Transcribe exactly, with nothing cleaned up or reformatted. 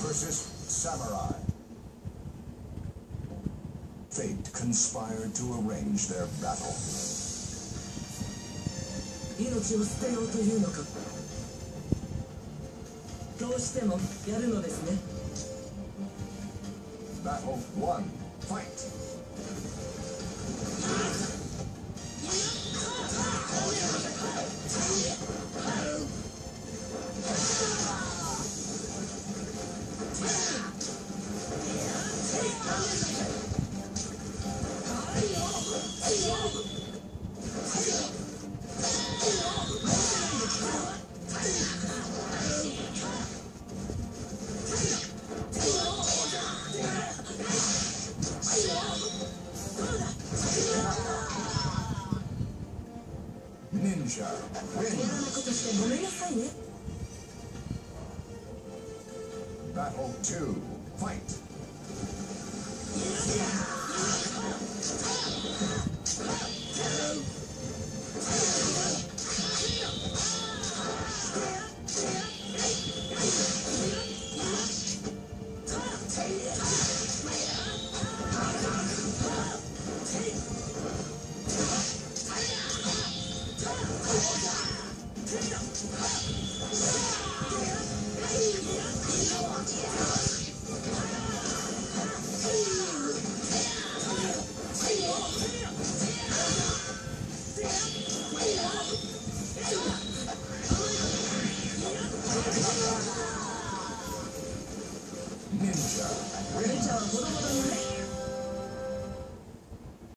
versus Samurai. Fate conspired to arrange their battle. 命を捨てようというのか。どうしてもやるのですね。 Battle one. Fight. Ninja やらなことしてごめんなさいね。 Battle two. Fight.